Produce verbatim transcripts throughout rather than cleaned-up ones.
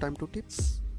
time to tips.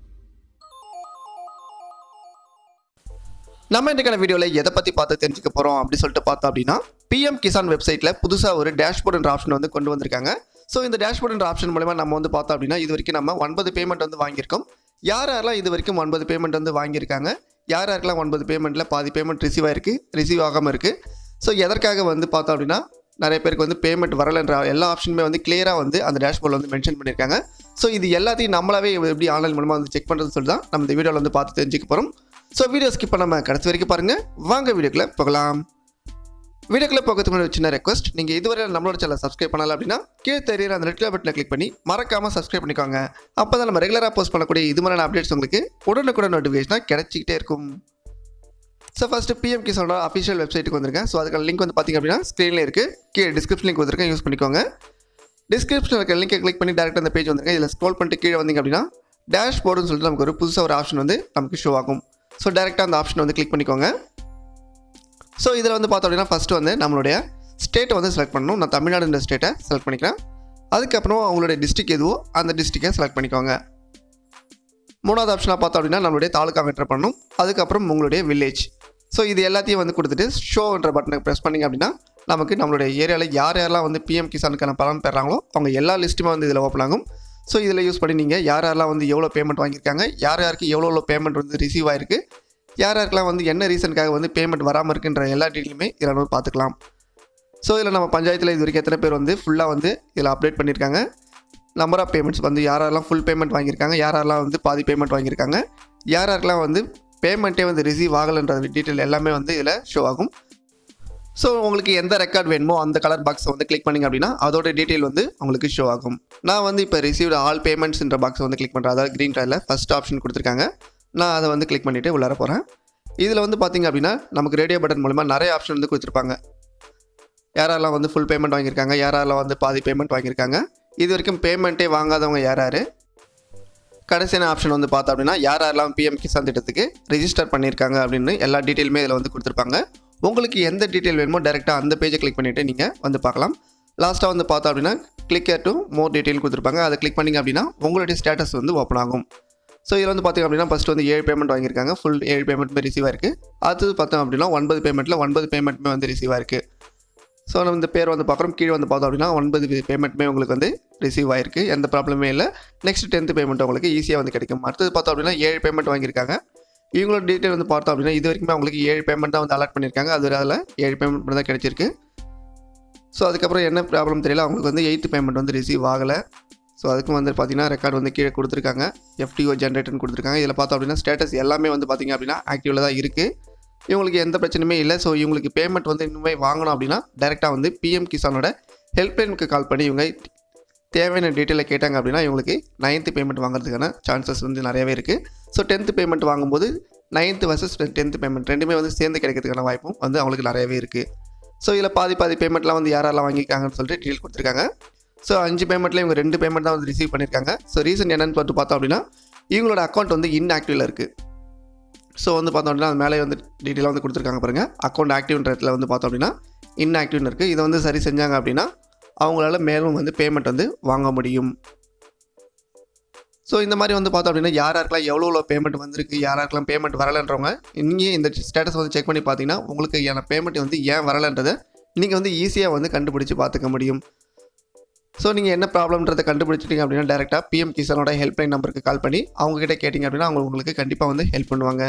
நம்ம இன்றைக்கான வீடியோவில் எதை பற்றி பார்த்து தெரிஞ்சுக்க போகிறோம் அப்படி சொல்லிட்டு பார்த்தோம் அப்படின்னா P M Kisan வெப்சைட்டில் புதுசாக ஒரு டேஷ்போர்ட் என்ற ஆப்ஷன் வந்து கொண்டு வந்திருக்காங்க. ஸோ இந்த டேஷ்போர்ட் என்ற ஆப்ஷன் மூலமா நம்ம வந்து பார்த்தோம் அப்படின்னா இது வரைக்கும் நம்ம ஒன்பது பேமெண்ட் வந்து வாங்கியிருக்கோம். யார் யாரெல்லாம் இது வரைக்கும் ஒன்பது பேமெண்ட் வந்து வாங்கியிருக்காங்க, யார் யாருக்கெல்லாம் ஒன்பது பேமெண்ட்டில் பாதி பேமெண்ட் ரிசீவ் ஆகிருக்கு, ரிசீவ் ஆகாமல் இருக்குது. ஸோ எதற்காக வந்து பார்த்தோம் அப்படின்னா நிறைய பேருக்கு வந்து பேமெண்ட் வரலைன்ற எல்லா ஆப்ஷனுமே வந்து கிளியராக வந்து அந்த டேஷ்போர்டில் வந்து மென்ஷன் பண்ணியிருக்காங்க. ஸோ இது எல்லாத்தையும் நம்மளாவே எப்படி ஆன்லைன் மூலமாக வந்து செக் பண்ணுறதுன்னு சொல்லி தான் நம்ம இந்த வீடியோவில் வந்து பார்த்து தெரிஞ்சுக்க போகிறோம். ஸோ வீடியோ ஸ்கிப் பண்ணாமல் கடைசி வரைக்கும் பாருங்கள். வாங்க வீடியோக்குள்ளே போகலாம். வீடியோக்குள்ளே போகிறதுக்கு முன்னாடி சின்ன ரெக்வஸ்ட், நீங்கள் இதுவரை நம்மளோட சேனல் சப்ஸ்கிரைப் பண்ணலாம் அப்படின்னா கீழே தெரியுற அந்த ரெட் கலர் பட்டனை கிளிக் பண்ணி மறக்காமல் சப்ஸ்கிரைப் பண்ணிக்கோங்க. அப்போ தான் நம்ம ரெகுலராக போஸ்ட் பண்ணக்கூடிய இது மாதிரியான அப்டேட்ஸ் உங்களுக்கு உடனுக்குடன் நோட்டிஃபிகேஷனாக கிடைச்சிக்கிட்டே இருக்கும். ஸோ ஃபஸ்ட்டு P M Kisanோட அஃபிஷியல் வெப்சைட்டுக்கு வந்திருக்கேன். ஸோ அதுக்கான லிங்க் வந்து பார்த்திங்க அப்படின்னா ஸ்க்ரீனில் இருக்குது, கீழே டிஸ்கிரிப்ஷன் லிங்க் வந்திருக்கேன், யூஸ் பண்ணிக்கோங்க. டிஸ்கிரிப்ஷனில் இருக்க லிங்கை கிளிக் பண்ணி டேரெக்டாக அந்த பேஜ் வந்திருக்கேன். இதில் ஸ்க்ரோல் பண்ணிட்டு கீழே வந்திங்க அப்படின்னா டேஷ்போர்டுன்னு சொல்லிட்டு நமக்கு ஒரு புதுசாக ஒரு ஆப்ஷன் வந்து நமக்கு ஷோ ஆகும். ஸோ டேரெக்டாக அந்த ஆப்ஷன் வந்து கிளிக் பண்ணிக்கோங்க. ஸோ இதில் வந்து பார்த்தோம் அப்படின்னா ஃபஸ்ட்டு வந்து நம்மளுடைய ஸ்டேட்டை வந்து செலக்ட் பண்ணணும். நான் தமிழ்நாடுன்ற ஸ்டேட்டை செலக்ட் பண்ணிக்கிறேன். அதுக்கப்புறம் அவங்களுடைய டிஸ்ட்ரிக் எதுவோ அந்த டிஸ்ட்ரிக்டை செலக்ட் பண்ணிக்கோங்க. மூணாவது ஆப்ஷனாக பார்த்தோம் அப்படின்னா நம்மளுடைய தாலுக்கா என்டர் பண்ணணும். அதுக்கப்புறம் உங்களுடைய வில்லேஜ். ஸோ இது எல்லாத்தையும் வந்து கொடுத்துட்டு ஷோன்ற பட்டனை ப்ரெஸ் பண்ணிங்க அப்படின்னா நமக்கு நம்மளுடைய ஏரியாவில் யார் யாரெல்லாம் வந்து P M Kisanக்கான பலன் பெறாங்களோ அவங்க எல்லா லிஸ்ட்டுமே வந்து இதில் ஓப்பன் ஆகும். ஸோ இதில் யூஸ் பண்ணி நீங்கள் யார் யாரெல்லாம் வந்து எவ்வளோ பேமெண்ட் வாங்கியிருக்காங்க, யார் யாருக்கு எவ்வளோ எவ்வளோ பேமெண்ட் வந்து ரிசீவ் ஆகிருக்கு, யார் யாருக்கெல்லாம் வந்து என்ன ரீசனுக்காக வந்து பேமெண்ட் வராமல் இருக்குன்ற எல்லா டீட்டெயிலுமே இதில் வந்து பார்த்துக்கலாம். ஸோ இதில் நம்ம பஞ்சாயத்தில் இது வரைக்கும் எத்தனை பேர் வந்து ஃபுல்லாக வந்து இதில் அப்டேட் பண்ணியிருக்காங்க, நம்பர் ஆஃப் பேமெண்ட்ஸ் வந்து யாரெல்லாம் ஃபுல் பேமெண்ட் வாங்கியிருக்காங்க, யாரெல்லாம் வந்து பாதி பேமெண்ட் வாங்கியிருக்காங்க, யார் யாருக்கெல்லாம் வந்து பேமெண்ட்டே வந்து ரிசீவ் ஆகலைன்ற டீட்டெயில் எல்லாமே வந்து இதில் ஷோ ஆகும். ஸோ உங்களுக்கு எந்த ரெக்கார்ட் வேணுமோ அந்த கலர் பாக்ஸை வந்து கிளிக் பண்ணிங்க அப்படின்னா அதோட டீட்டெயில் வந்து உங்களுக்கு ஷோ ஆகும். நான் வந்து இப்போ ரிசீவ்டு ஆல் பேமெண்ட்ஸ்ன்ற பாக்ஸை வந்து கிளிக் பண்ணுறேன். அதாவது க்ரீன் கலரில் ஃபஸ்ட் ஆப்ஷன் கொடுத்துருக்காங்க. நான் அதை வந்து கிளிக் பண்ணிவிட்டு உள்ளார போகிறேன். இதில் வந்து பார்த்திங்க அப்படின்னா நமக்கு ரேடியோ பட்டன் மூலமாக நிறைய ஆப்ஷன் வந்து கொடுத்துருப்பாங்க. யாரெல்லாம் வந்து ஃபுல் பேமெண்ட் வாங்கியிருக்காங்க, யாரெல்லாம் வந்து பாதி பேமெண்ட் வாங்கியிருக்காங்க, இது வரைக்கும் பேமெண்ட்டே வாங்காதவங்க யார் யார், கடைசியான ஆப்ஷன் வந்து பார்த்தோம் அப்படின்னா யார் யாரெல்லாம் P M Kisan திட்டத்துக்கு ரிஜிஸ்டர் பண்ணியிருக்காங்க அப்படின்னு எல்லா டீட்டெயிலுமே இதில் வந்து கொடுத்துருப்பாங்க. உங்களுக்கு எந்த டீட்டெயில் வேணுமோ டேரெக்டாக அந்த பேஜை கிளிக் பண்ணிவிட்டு நீங்கள் வந்து பார்க்கலாம். லாஸ்ட்டாக வந்து பார்த்தோம் அப்படின்னா கிளிக் டு மோர் டீட்டெயில் கொடுத்துருப்பாங்க. அதை கிளிக் பண்ணிங்க அப்படின்னா உங்களுடைய ஸ்டேட்டஸ் வந்து ஓப்பன் ஆகும். ஸோ இதில் வந்து பார்த்திங்க அப்படின்னா ஃபஸ்ட்டு வந்து ஏழு பேமெண்ட் வாங்கியிருக்காங்க, ஃபுல் ஏழு பேமெண்ட்டுமே ரிசீவ் ஆயிருக்கு. அடுத்தது பார்த்தோம் அப்படின்னா ஒன்பது பேமெண்ட்டில் ஒன்பது பேமெண்ட்டுமே வந்து ரிசீவ் ஆயிருக்கு. ஸோ நம்ம இந்த பேர் வந்து பார்க்குறோம். கீழே வந்து பார்த்தோம் அப்படின்னா ஒன்பது பேமெண்ட்டுமே உங்களுக்கு வந்து ரிசீவ் ஆயிருக்கு, எந்த ப்ராப்ளமே இல்லை. நெக்ஸ்ட் டென்த்து பேமெண்ட் உங்களுக்கு ஈஸியாக வந்து கிடைக்கும். அடுத்தது பார்த்தோம் அப்படின்னா ஏழு பேமெண்ட் வாங்கியிருக்காங்க. இவங்களோட டீட்டெயில் வந்து பார்த்தோம் அப்படின்னா இது வரைக்குமே அவங்களுக்கு ஏழு பேமெண்ட் தான் வந்து அலாட் பண்ணியிருக்காங்க. அது அதில் ஏழு பேமெண்ட் மட்டும் தான் கிடைச்சிருக்கு. ஸோ அதுக்கப்புறம் என்ன ப்ராப்ளம் தெரியல, அவங்களுக்கு வந்து எயித்து பேமெண்ட் வந்து ரிசீவ் ஆகலை. ஸோ அதுக்கும் வந்து பார்த்திங்கன்னா ரெக்கார்டு வந்து கீழே கொடுத்துருக்காங்க, F T O ஜென்ரேட்டர்னு கொடுத்துருக்காங்க. இதில் பார்த்தோம் அப்படின்னா ஸ்டேட்டஸ் எல்லாமே வந்து பார்த்திங்க அப்படின்னா ஆக்டிவில் தான் இருக்குது. இவங்களுக்கு எந்த பிரச்சனையுமே இல்லை. ஸோ இவங்களுக்கு பேமெண்ட் வந்து இன்னுமே வாங்கணும் அப்படின்னா டேரெக்டாக வந்து P M Kisanோட ஹெல்ப்லைனுக்கு கால் பண்ணி இவங்க தேவையான டீட்டெயிலை கேட்டாங்க அப்படின்னா இவங்களுக்கு நைன்த்து பேமெண்ட் வாங்குறதுக்கான சான்சஸ் வந்து நிறையவே இருக்குது. ஸோ டென்த்து பேமெண்ட் வாங்கும்போது நைன்த்து வர்சஸ் டென்த்து பேமெண்ட் ரெண்டுமே வந்து சேர்ந்து கிடைக்கிறதுக்கான வாய்ப்பும் வந்து அவங்களுக்கு நிறையவே இருக்குது. ஸோ இதில் பாதி பாதி பேமெண்ட்லாம் வந்து யாரெல்லாம் வாங்கியிருக்காங்கன்னு சொல்லிட்டு டீட்டெயில் கொடுத்துருக்காங்க. ஸோ அஞ்சு பேமெண்ட்டில் இவங்க ரெண்டு பேமெண்ட் தான் வந்து ரிசீவ் பண்ணியிருக்காங்க. ஸோ ரீசன் என்னென்னு பார்த்து பார்த்தோம் அப்படின்னா இவங்களோட அக்கௌண்ட் வந்து இன்ஆக்டிவில் இருக்குது. ஸோ வந்து பார்த்தோம் அப்படின்னா அது மேலே வந்து டீட்டெயிலாக வந்து கொடுத்துருக்காங்க பாருங்கள். அக்கௌண்ட் ஆக்டிவ்ன்ற இடத்துல வந்து பார்த்தோம் அப்படின்னா இன்ஆக்டிவ்னு இருக்குது. இதை வந்து சரி செஞ்சாங்க அப்படின்னா அவங்களால மேலும் வந்து பேமெண்ட் வந்து வாங்க முடியும். ஸோ இந்த மாதிரி வந்து பார்த்தோம் அப்படின்னா யார் யாருக்கெல்லாம் எவ்வளோ எவ்வளோ பேமெண்ட் வந்திருக்கு, யார் யாருக்கெல்லாம் பேமெண்ட் வரலைன்றவங்க நீங்கள் இந்த ஸ்டேட்டஸ் வந்து செக் பண்ணி பார்த்தீங்கன்னா உங்களுக்கு என் பேமெண்ட் வந்து ஏன் வரலைன்றதை நீங்கள் வந்து ஈஸியாக வந்து கண்டுபிடிச்சி பார்த்துக்க முடியும். ஸோ நீங்கள் என்ன ப்ராப்ளம்ன்றதை கண்டுபிடிச்சிட்டிங்க அப்படின்னா டேரெக்டாக P M Kisanோட ஹெல்ப்லைன் நம்பருக்கு கால் பண்ணி அவங்ககிட்ட கேட்டிங்க அப்படின்னா அவங்க உங்களுக்கு கண்டிப்பாக வந்து ஹெல்ப் பண்ணுவாங்க.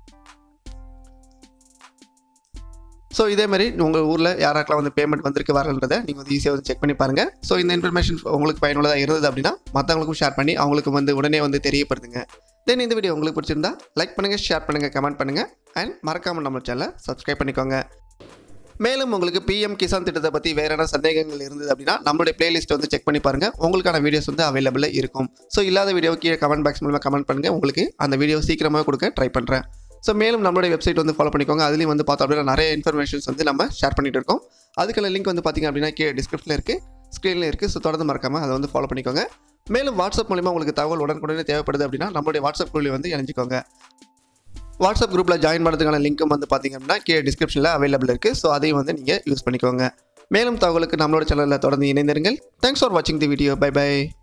ஸோ இதேமாதிரி உங்கள் ஊரில் யாராக்கெல்லாம் வந்து பேமெண்ட் வந்திருக்கு வரலன்றதை நீங்கள் வந்து ஈஸியாக வந்து செக் பண்ணி பாருங்கள். ஸோ இந்த இன்ஃபர்மேஷன் உங்களுக்கு பயனுள்ளதாக இருந்தது அப்படின்னா மற்றவங்களுக்கும் ஷேர் பண்ணி அவங்களுக்கு வந்து உடனே வந்து தெரியப்படுத்துங்க. தென் இந்த வீடியோ உங்களுக்கு பிடிச்சிருந்தா லைக் பண்ணுங்கள், ஷேர் பண்ணுங்கள், கமெண்ட் பண்ணுங்கள் அண்ட் மறக்காமல் நம்ம சேனலை சப்ஸ்கிரைப் பண்ணிக்கோங்க. மேலும் உங்களுக்கு P M Kisan திட்டத்தை பற்றி வேறு என்ன சந்தேகங்கள் இருந்தது அப்படின்னா நம்மளுடைய பிளேலிஸ்ட்டை வந்து செக் பண்ணி பாருங்கள். உங்களுக்கான வீடியோஸ் வந்து அவைலபிளாக இருக்கும். ஸோ இல்லாத வீடியோ கீழே கமெண்ட் பாக்ஸ் மூலமாக கமெண்ட் பண்ணுங்கள். உங்களுக்கு அந்த வீடியோ சீக்கிரமாக கொடுக்க ட்ரை பண்ணுறேன். ஸோ மேலும் நம்மளுடைய வெப்சைட் வந்து ஃபாலோ பண்ணிக்கோங்க. அதுலேயும் வந்து பார்த்தோம் அப்படின்னா நிறைய இன்ஃபர்மேஷன்ஸ் வந்து நம்ம ஷேர் பண்ணிட்டு இருக்கோம். அதுக்கான லிங்க் வந்து பார்த்திங்க அப்படின்னா கீழே டிஸ்கிரிப்ஷனில் இருக்குது, ஸ்க்ரீனில் இருக்குது. ஸோ தொடர்ந்து மறக்காமல் அதை வந்து ஃபாலோ பண்ணிக்கோங்க. மேலும் வாட்ஸ்அப் மூலிமா உங்களுக்கு தகவல் உடனுக்குடனே தேவைப்படுது அப்படின்னா நம்மளுடைய வாட்ஸ்அப் குழுவில் வந்து இணைஞ்சிக்கோங்க. வாட்ஸ்அப் குரூப்பில் ஜாயின் பண்ணுறதுக்கான லிங்க்கும் வந்து பார்த்திங்க அப்படின்னா கீழே டிஸ்கிரிப்ஷனில் அவைலபிள் இருக்குது. ஸோ அதையும் வந்து நீங்கள் யூஸ் பண்ணிக்கோங்க. மேலும் தகவலுக்கு நம்மளோட சேனலில் தொடர்ந்து இணைந்திருங்கள். தேங்க்ஸ் ஃபார் வாட்சிங் தி வீடியோ. By by.